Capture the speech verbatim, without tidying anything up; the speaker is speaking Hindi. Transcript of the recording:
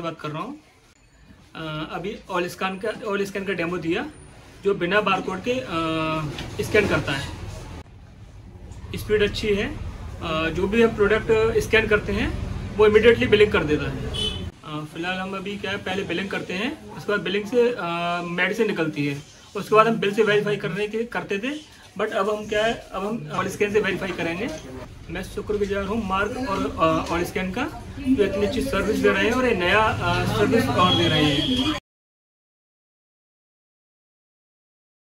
बात कर रहा हूँ। अभी ऑल स्कैन का ऑल स्कैन का डेमो दिया, जो बिना बारकोड के स्कैन करता है। स्पीड अच्छी है। आ, जो भी हम प्रोडक्ट स्कैन करते हैं वो इमिडिएटली बिलिंग कर देता है। फ़िलहाल हम अभी क्या है, पहले बिलिंग करते हैं, उसके बाद बिलिंग से मेडिसिन निकलती है, उसके बाद हम बिल से वेरीफाई करने के करते थे, बट अब हम क्या है, अब हम ऑल स्कैन से वेरीफाई करेंगे। मैं शुक्रगुजार हूँ मार्क और ऑल स्कैन का, जो इतनी अच्छी सर्विस दे रहे हैं और ये नया सर्विस और दे रहे हैं।